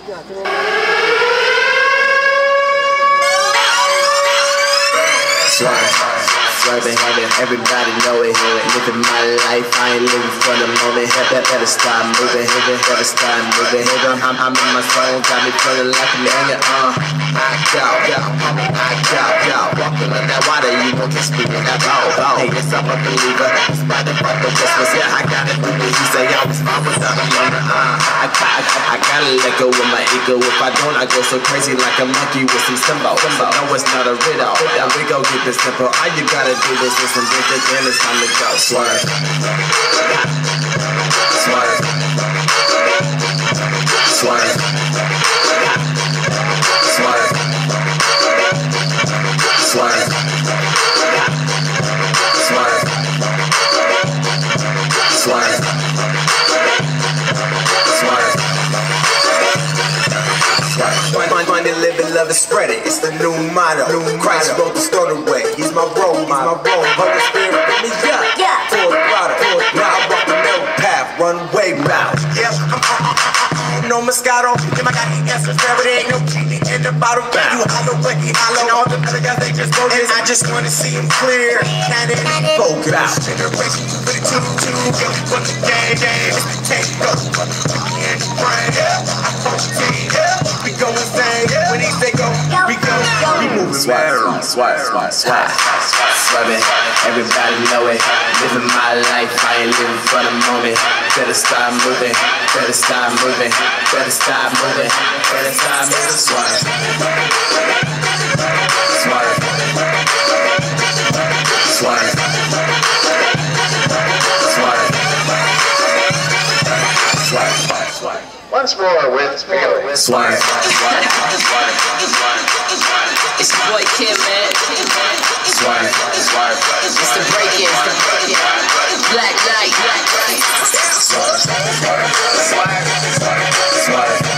Swerving, everybody know it. Living my life, I ain't living for the moment. Better start moving, better start moving. I'm in my zone, got me feeling like a million. I go. Walking on that water, you know, just speaking that ball. Hey, yes, I'm a believer. Despite the fact that this was here, I gotta do this. He say, I was wrong without a moment. I gotta let go of my ego. If I don't, I go so crazy like a monkey with some symbol. No, it's not a riddle. Now we go keep it simple. All you gotta do is listen, then it's time to go. Swerve. Swerve. Swerve. Swerve. Swerve. Swerve. Swerve. Swerve. Find it, live it, love it, spread it. It's the new motto. Christ wrote the stone away. He's my role model. Holy Spirit, pick me up. Full throttle. Now I walk the middle path, runway route. Yep, no Moscato. Then I got the answers, there it ain't no genie in the bottle. You hollow, but he hollow. And all the other guys, they just go. And I just wanna see him clear. Cannon, focus out. Generation for the two. From the game. Take over. And brain. I fuck team. We go insane. When he say go, we go. We move swerving. Everybody know it. Living my life, I ain't living for the moment. Better start moving. Better start moving. Better start moving. Better start moving. Swerve. Swerve. Swerve. Swerve. Swerve. Once more with feeling. Swerve. It's the boy Kim, man. Swerve. It's the break-in. Black light. Swerve.